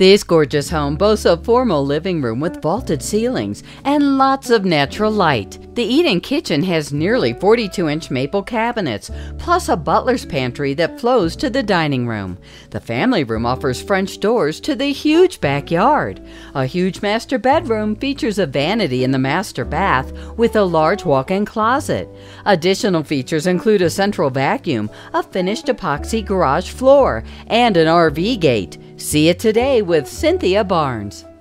This gorgeous home boasts a formal living room with vaulted ceilings and lots of natural light. The eat-in kitchen has nearly 42-inch maple cabinets, plus a butler's pantry that flows to the dining room. The family room offers French doors to the huge backyard. A huge master bedroom features a vanity in the master bath with a large walk-in closet. Additional features include a central vacuum, a finished epoxy garage floor, and an RV gate. See it today with Cynthia Barnes.